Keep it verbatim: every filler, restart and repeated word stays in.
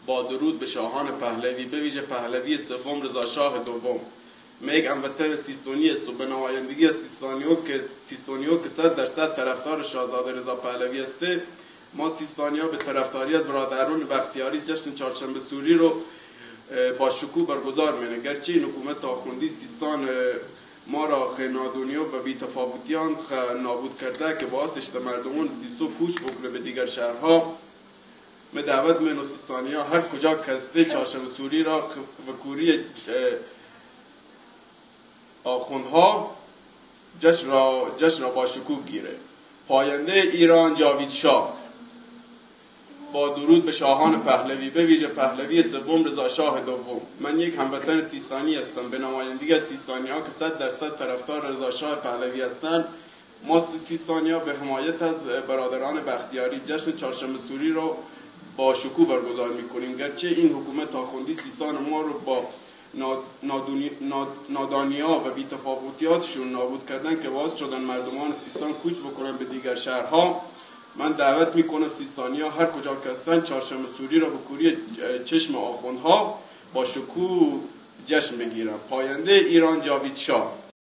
با درود به شاهان پهلوی، به ویژه پهلوی سوم رضا شاه دوم. من یک هموطن سیستانی است و به نمایندگی سیستانیو که سیستانیو که صد درصد طرفدار شاهزاده رضا پهلوی است، ما سیستانیا به طرفداری از برادران بختیاری جشن چهارشنبه سوری رو با شکوه برگزار می‌کنیم. گرچه این حکومت آخوندی سیستان ما را خنادونیو و بی‌تفاوتیان نابود کرده که باعث شده مردمان سیستو کوچ بکنه به دیگر شهرها. من دعوت می‌کنم سیستانیا هر کجا کسته چهارشنبه سوری را و کوری آخوندها جشن را جشن را با شکوه گیره. پاینده ایران جاوید شاه، با درود به شاهان پهلوی، به ویژه پهلوی سوم رضا شاه دوم. من یک هموطن سیستانی هستم به نمایندگی از سیستانی‌ها که صد درصد طرفدار رضا شاه پهلوی هستند. ما سیستانی‌ها به حمایت از برادران بختیاری جشن چهارشنبه سوری را با شکوه برگزار می‌کنیم. گرچه این حکومت آخوندی سیستان ما رو با نادانی‌ها و بی‌تفاوتیاتشون نابود کردن که باعث شدن مردمان سیستان کوچ بکنن به دیگر شهرها. من دعوت میکنم سیستانیا هر کجا که هستن چهارشنبه سوری را به کوری چشم آخوندها با شکوه جشن بگیرن. پاینده ایران جاوید شاه.